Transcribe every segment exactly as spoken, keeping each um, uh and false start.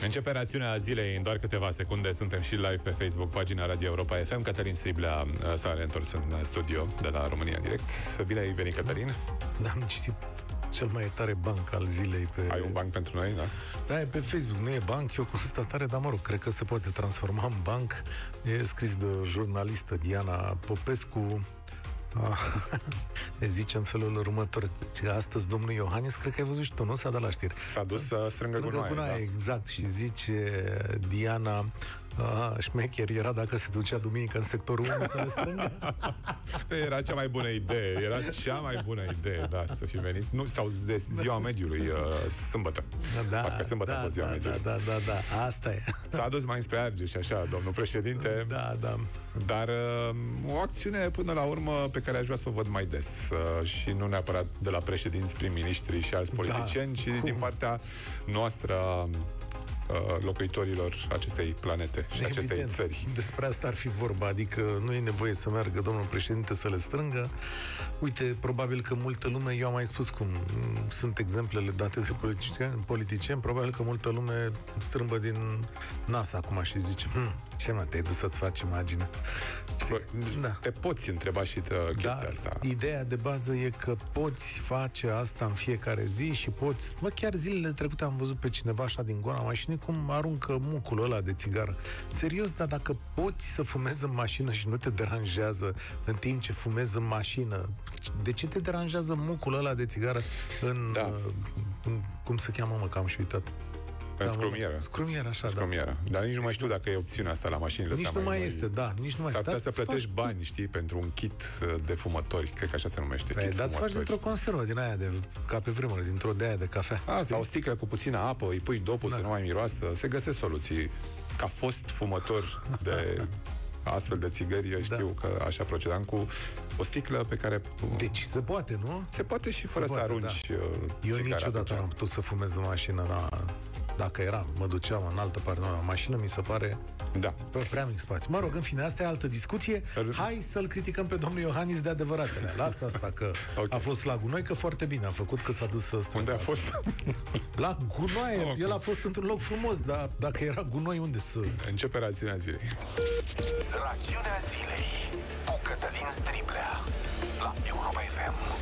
Începe rațiunea zilei în doar câteva secunde. Suntem și live pe Facebook, pagina Radio Europa F M. Cătălin Striblea s-a reîntors în studio de la România în direct. Bine ai venit, Cătălin. Da, am citit cel mai tare banc al zilei pe... Ai un banc pentru noi, da? Da, e pe Facebook, nu e banc, e o constatare, dar mă rog, cred că se poate transforma în banc. E scris de o jurnalistă, Diana Popescu. Ne zice în felul următor: astăzi domnul Iohannis, cred că ai văzut și tu, nu? S-a dat la știri. S-a dus să strângă gunoaie, gunoaie, da. Exact, și zice Diana, a, șmecher era dacă se ducea duminică în sectorul unu să le strângă. Era cea mai bună idee, era cea mai bună idee, da, să fi venit. Nu, sau de ziua mediului, uh, sâmbătă. Da, Parcă sâmbătă da, a fost ziua da, mediului. Da, da, da, da, asta e. S-a dus mai înspre Argeș și așa, domnul președinte. Da, da. Dar uh, o acțiune până la urmă pe care aș vrea să o văd mai des, uh, și nu neapărat de la președinți, prim-ministri și alți politicieni, da, ci cum? din partea noastră, uh, locuitorilor acestei planete și Evident, acestei țări. Despre asta ar fi vorba, adică nu e nevoie să meargă domnul președinte să le strângă. Uite, probabil că multă lume, eu am mai spus cum sunt exemplele date de politicieni, politicieni probabil că multă lume strâmbă din NASA acum și zice: hm, ce mă, te-ai dus să-ți faci imagine? Bă, da. Te poți întreba și de chestia da, asta. Ideea de bază e că poți face asta în fiecare zi și poți... Mă, chiar zilele trecute am văzut pe cineva așa din goana mașinii cum aruncă mucul ăla de țigară. Serios, dar dacă poți să fumezi în mașină și nu te deranjează în timp ce fumezi în mașină, de ce te deranjează mucul ăla de țigară în... Da. în cum se cheamă, mă, că am și uitat. În scrumieră. Scrumieră, așa, scrumieră. da. Dar nici nu mai știu dacă e opțiunea asta la mașinile astea. Nici nu mai noi. este, da. Nici nu mai S-ar putea să plătești faci... bani, știi, pentru un kit de fumători. Cred că așa se numește. Păi, dar îți faci dintr-o conservă din aia de, ca pe vremuri, dintr-o de aia de cafea. A, sau o sticlă cu puțină apă, îi pui dopul, da, să nu mai miroasă. Se găsesc soluții. Ca fost fumător de astfel de țigări, eu știu da. că așa procedam cu o sticlă pe care... Deci se poate, nu? Se poate și fără se să poate, arunci da. Eu niciodată n-am putut să fumez în mașină, na... Dacă eram, mă duceam în altă parte, în mașină, mi se pare da. prea mic spațiu. Mă rog, în fine, asta e altă discuție. Hai să-l criticăm pe domnul Iohannis de adevăratele. Lasă asta că okay. a fost la gunoi, că foarte bine a făcut, că s-a dus să strângă. Unde a fost? La gunoaie. Okay. El a fost într-un loc frumos, dar dacă era gunoi, unde să... Începe rațiunea zilei. Rațiunea zilei cu Cătălin Striblea la Europa F M.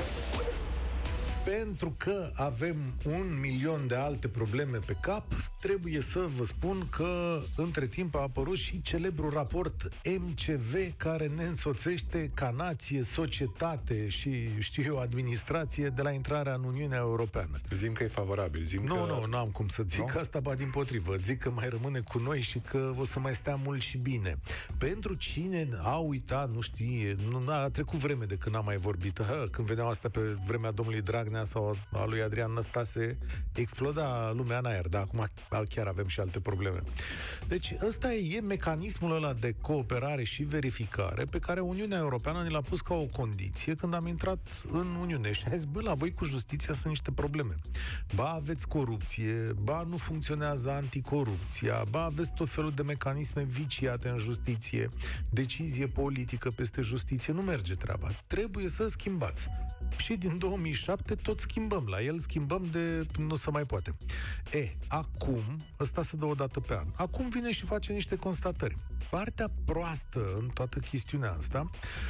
Pentru că avem un milion de alte probleme pe cap, trebuie să vă spun că între timp a apărut și celebrul raport M C V, care ne însoțește ca nație, societate și, știu eu, administrație de la intrarea în Uniunea Europeană. Zim că e favorabil, zim nu, că... Nu, nu am cum să zic no? asta, ba dimpotrivă. Zic că mai rămâne cu noi și că o să mai stea mult și bine. Pentru cine a uitat, nu știe, nu, a trecut vreme de când am mai vorbit. Ha, când veneau asta pe vremea domnului Dragnea sau a lui Adrian Năstase, exploda lumea în aer, dar acum chiar avem și alte probleme. Deci ăsta e mecanismul ăla de cooperare și verificare pe care Uniunea Europeană ne l-a pus ca o condiție când am intrat în Uniune și a zis: bă, la voi cu justiția sunt niște probleme. Ba aveți corupție, ba nu funcționează anticorupția, ba aveți tot felul de mecanisme viciate în justiție, decizie politică peste justiție, nu merge treaba. Trebuie să schimbați. Și din două mii șapte tot schimbăm. La el schimbăm de nu se mai poate. E, acum, ăsta se dă o dată pe an. Acum vine și face niște constatări. Partea proastă în toată chestiunea asta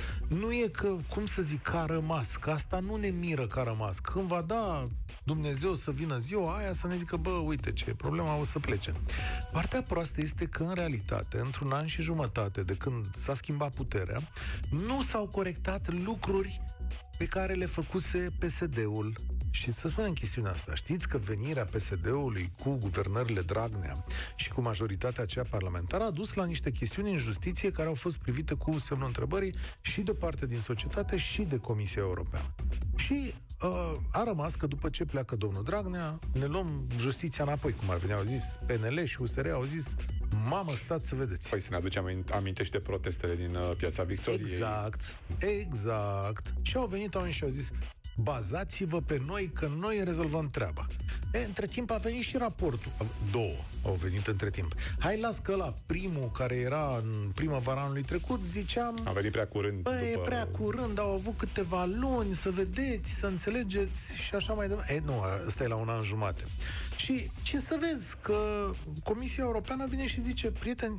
nu e că, cum să zic, că a rămas, că asta nu ne miră că a rămas. Când va da Dumnezeu să vină ziua aia să ne zică: bă, uite ce, problema o să plece. Partea proastă este că, în realitate, într-un an și jumătate de când s-a schimbat puterea, nu s-au corectat lucruri pe care le făcuse P S D-ul. Și să spunem chestiunea asta. Știți că venirea P S D-ului cu guvernările Dragnea și cu majoritatea aceea parlamentară a dus la niște chestiuni în justiție care au fost privite cu semnul întrebării și de parte din societate și de Comisia Europeană. Și uh, a rămas că după ce pleacă domnul Dragnea, ne luăm justiția înapoi, cum ar veni. Au zis P N L și U S R, au zis: mamă, stați să vedeți. Păi să ne aducem aminte și de protestele din uh, Piața Victoriei. Exact, exact. Și au venit oameni și au zis: bazați-vă pe noi, că noi rezolvăm treaba. E, între timp a venit și raportul. Două au venit între timp. Hai, las că la primul, care era în primăvara anului trecut, ziceam: a venit prea curând. Bă, după... e prea curând, au avut câteva luni să vedeți, să înțelegeți și așa mai departe. E, nu, ăsta e la un an jumate. Și ce să vezi, că Comisia Europeană vine și zice, prieteni,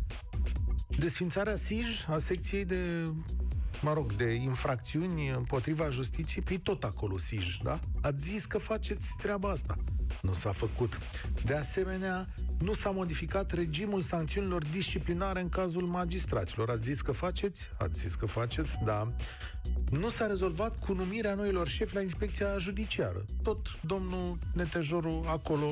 desfințarea S I J, a secției de, mă rog, de infracțiuni împotriva justiției, pe tot acolo S I J, da? Ați zis că faceți treaba asta. Nu s-a făcut. De asemenea, nu s-a modificat regimul sancțiunilor disciplinare în cazul magistraților. Ați zis că faceți? Ați zis că faceți, da. Nu s-a rezolvat cu numirea noilor șefi la inspecția judiciară. Tot domnul Netejoru acolo.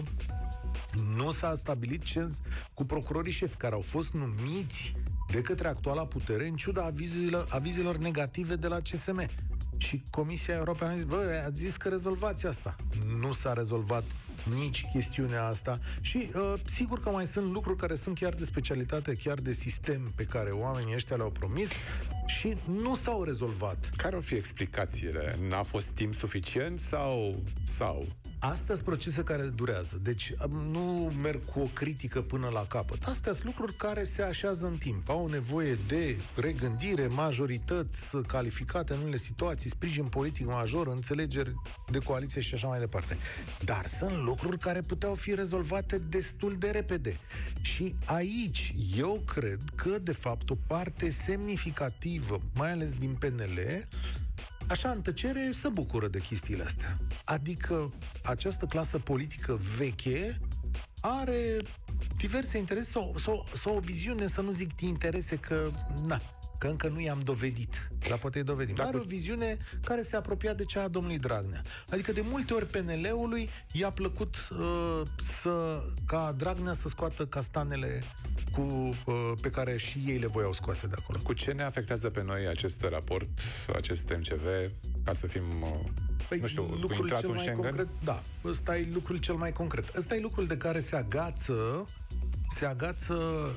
Nu s-a stabilit ce cu procurorii șefi care au fost numiți de către actuala putere în ciuda avizelor, avizelor negative de la C S M. Și Comisia Europeană a zis, bă, ați zis că rezolvați asta. Nu s-a rezolvat nici chestiunea asta și uh, sigur că mai sunt lucruri care sunt chiar de specialitate, chiar de sistem pe care oamenii ăștia le-au promis și nu s-au rezolvat. Care ar fi explicațiile? N-a fost timp suficient sau... sau? Astea sunt procese care durează. Deci nu merg cu o critică până la capăt. Astea sunt lucruri care se așează în timp. Au nevoie de regândire, majorități calificate în unele situații, sprijin politic major, înțelegeri de coaliție și așa mai departe. Dar sunt lucruri care puteau fi rezolvate destul de repede. Și aici eu cred că, de fapt, o parte semnificativă, mai ales din P N L, așa, în tăcere, se bucură de chestiile astea. Adică această clasă politică veche are diverse interese sau, sau, sau o viziune, să nu zic interese, că na, că încă nu i-am dovedit, dar poate îi dovedim. Dar are o viziune care se apropia de cea a domnului Dragnea. Adică de multe ori P N L-ului i-a plăcut uh, să, ca Dragnea să scoată castanele cu, uh, pe care și ei le voiau scoase de acolo. Cu ce ne afectează pe noi acest raport, acest M C V, ca să fim... Uh... Păi, nu știu, lucrul intratul cel în mai Schengen? concret, da, ăsta e lucrul cel mai concret. Ăsta e lucrul de care se agață se agață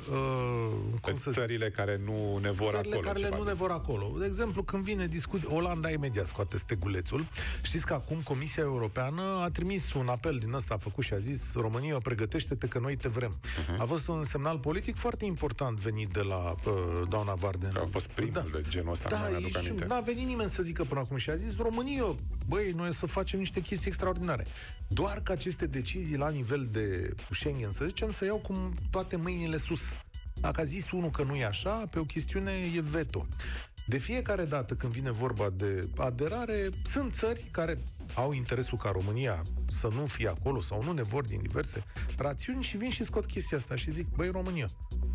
uh, cum să țările zic? care nu ne vor țările acolo. care nu ne vor acolo. De exemplu, când vine discuție, Olanda imediat scoate stegulețul. Știți că acum Comisia Europeană a trimis un apel din ăsta, a făcut și a zis, România, pregătește-te că noi te vrem. Uh-huh. A fost un semnal politic foarte important venit de la uh, doamna Varden. Că a fost primul da. de genul ăsta, da, nu mi-aduc aminte. N-a venit nimeni să zică până acum și a zis, România, băi, noi să facem niște chestii extraordinare. Doar că aceste decizii la nivel de Schengen, să zicem, să iau cum toate mâinile sus. Dacă a zis unul că nu e așa, pe o chestiune e veto. De fiecare dată când vine vorba de aderare, sunt țări care au interesul ca România să nu fie acolo sau nu ne vor din diverse rațiuni și vin și scot chestia asta și zic, băi, România,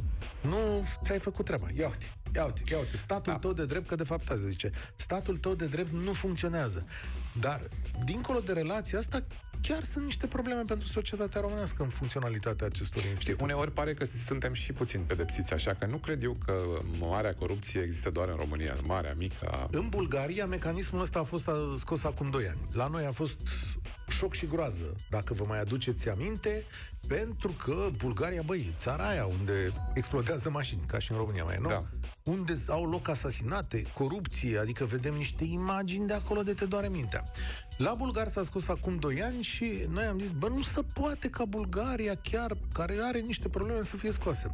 nu ți-ai făcut treaba. Ia uite, ia uite, ia uite, statul da. tău de drept, că de fapt asta zice, statul tău de drept nu funcționează. Dar, dincolo de relația asta, chiar sunt niște probleme pentru societatea românească în funcționalitatea acestor instituții. Uneori pare că suntem și puțin pedepsiți, așa că nu cred eu că marea corupție există doar în România, marea, mică. În Bulgaria, mecanismul ăsta a fost scos acum doi ani. La noi a fost șoc și groază, dacă vă mai aduceți aminte, pentru că Bulgaria, băi, țara aia unde explodează mașini, ca și în România mai e, nu? Da. Unde au loc asasinate, corupție, adică vedem niște imagini de acolo de te doare mintea. La bulgar s-a scos acum doi ani și noi am zis, bă, nu se poate ca Bulgaria, chiar, care are niște probleme, să fie scoase.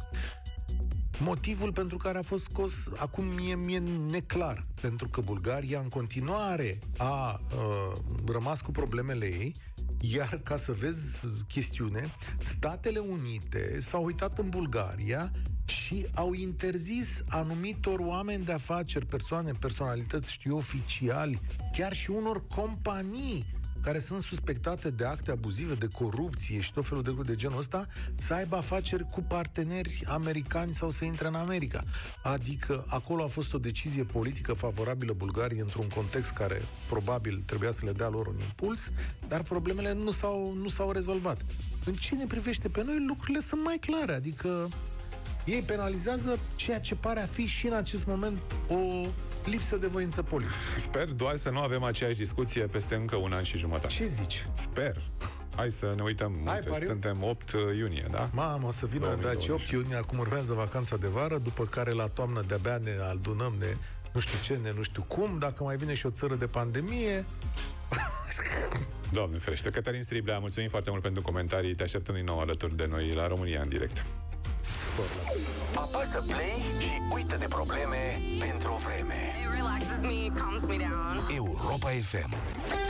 Motivul pentru care a fost scos acum mie, mie neclar, pentru că Bulgaria în continuare a uh, rămas cu problemele ei, iar ca să vezi chestiune, Statele Unite s-au uitat în Bulgaria și au interzis anumitor oameni de afaceri, persoane, personalități, știu, oficiali, chiar și unor companii care sunt suspectate de acte abuzive, de corupție și tot felul de lucruri de genul ăsta, să aibă afaceri cu parteneri americani sau să intre în America. Adică acolo a fost o decizie politică favorabilă Bulgariei într-un context care probabil trebuia să le dea lor un impuls, dar problemele nu s-au, nu s-au rezolvat. În ce ne privește pe noi, lucrurile sunt mai clare, adică ei penalizează ceea ce pare a fi și în acest moment o lipsă de voință politică. Sper doar să nu avem aceeași discuție peste încă un an și jumătate. Ce zici? Sper. Hai să ne uităm. Hai, Uite, suntem opt iunie, da? Mamă, o să vină daci opt iunie, acum urmează vacanța de vară, după care la toamnă de-abia ne adunăm, ne nu știu ce, ne nu știu cum, dacă mai vine și o țară de pandemie. Doamne ferește. Cătălin Striblea, mulțumim foarte mult pentru comentarii. Te așteptăm din nou alături de noi la România în direct. Apasă play și uită de probleme pentru vreme. It relaxes me, calms me down. Europa F M.